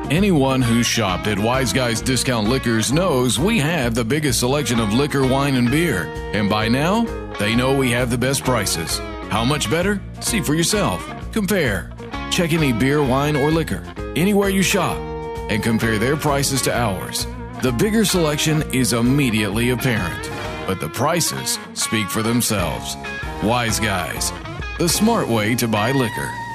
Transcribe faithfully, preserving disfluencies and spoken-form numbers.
Anyone who's shopped at Wise Guys Discount Liquors knows we have the biggest selection of liquor, wine, and beer. And by now, they know we have the best prices. How much better? See for yourself. Compare. Check any beer, wine, or liquor anywhere you shop and compare their prices to ours. The bigger selection is immediately apparent, but the prices speak for themselves. Wise Guys, the smart way to buy liquor.